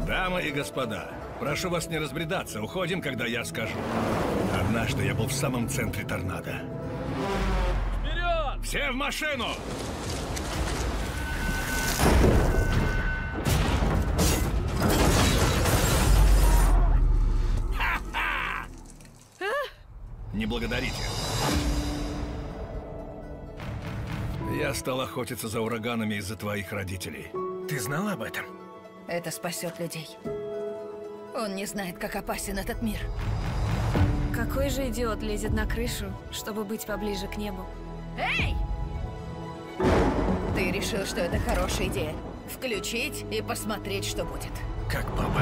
Дамы и господа, прошу вас не разбредаться, уходим, когда я скажу. Однажды я был в самом центре торнадо. Вперед! Все в машину! Не благодарите. Я стал охотиться за ураганами из-за твоих родителей. Ты знала об этом? Это спасет людей. Он не знает, как опасен этот мир. Какой же идиот лезет на крышу, чтобы быть поближе к небу? Эй! Ты решил, что это хорошая идея? Включить и посмотреть, что будет. Как папа.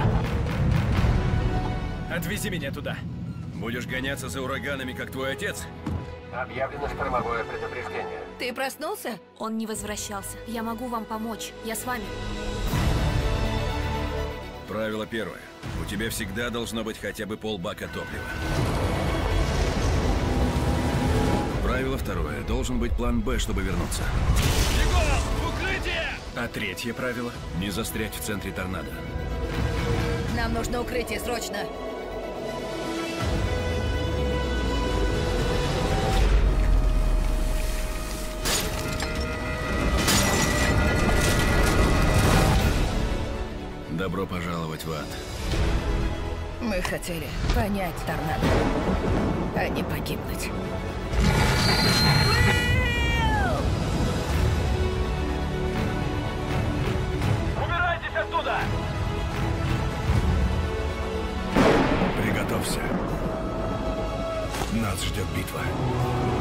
Отвези меня туда. Будешь гоняться за ураганами, как твой отец? Объявлено штормовое предупреждение. Ты проснулся? Он не возвращался. Я могу вам помочь. Я с вами. Правило первое. У тебя всегда должно быть хотя бы полбака топлива. Правило второе. Должен быть план «Б», чтобы вернуться. Бегом! В укрытие! А третье правило – не застрять в центре торнадо. Нам нужно укрытие, срочно! Добро пожаловать в ад. Мы хотели понять торнадо, а не погибнуть. Убирайтесь оттуда! Приготовься. Нас ждет битва.